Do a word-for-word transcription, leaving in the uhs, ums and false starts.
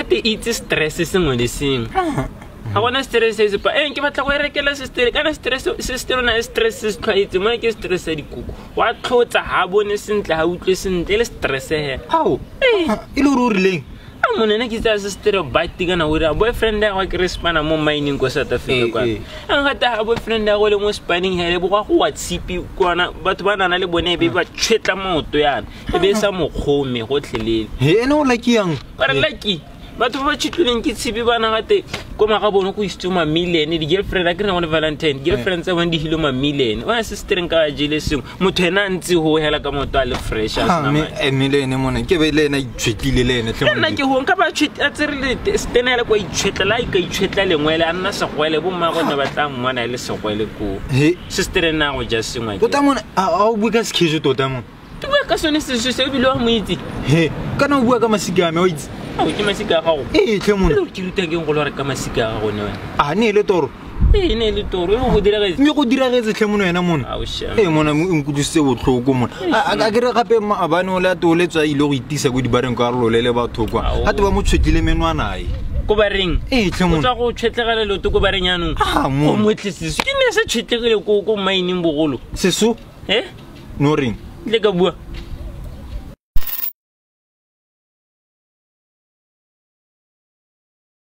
hate itse stress sengwe le sengwe ga bona stress se pa eh ke batla go rekela sister kana stress sister na stress se tlhaitse mo ke stress ya dikuku wa tlhotsa ha bone sentle ha utlwe sentle le stress he hao e le rurileng a monene ke tsa sister ba tigana o ra boyfriend ya wa Crispana mo mining ko South Africa kwa an gata ha boyfriend ya go le mo spanning hele bo go WhatsApp kwana batho ba nana le bone be ba tshwetla moto yana e be sa mo khome go tlhelele he ene o lucky yang ba lucky batho ba tshituleng ke tsibi bana gate ko ma ga bona go istuma million di girlfriend a kena go Valentine girlfriend tsa bona di hilo ma million wa sister nka jele seng motho ena ntsi ho hela ka moto a le fresh as na me e million mona ke be le ena itshwetlile le ene tle nna ke ho nka ba tshwet a tsere le stenela go itshwetla ka itshwetla lengwele a nna segwele bo mma go ne batla mmona ile segwele ko he sister ena go ja sengwa ke mona a o buka skhejo tota mo tu bua ka sone se se bile wa mo itse he kana o bua ka masika me o itse a o ke masika ga go eh tle mona ke ruta ke go lo re ka masika ga go ne wena a ne le toro eh ne le toro go dira ga me go dira ga tle mona wena mona a o sha eh mona o nkudise botlhoko mona a ka re gape abane o le to le tswa ile go itisa go di bareng ka lo le le batho kwa ga te ba mo tshwetlile menwana ai ko ba reng eh tle mona tsa go tshwetlegela le to ko ba reng yanong ah mo mo tlisiso ke ne se tshwetlegile ko ko mining bogolo seso eh no ring le ka bua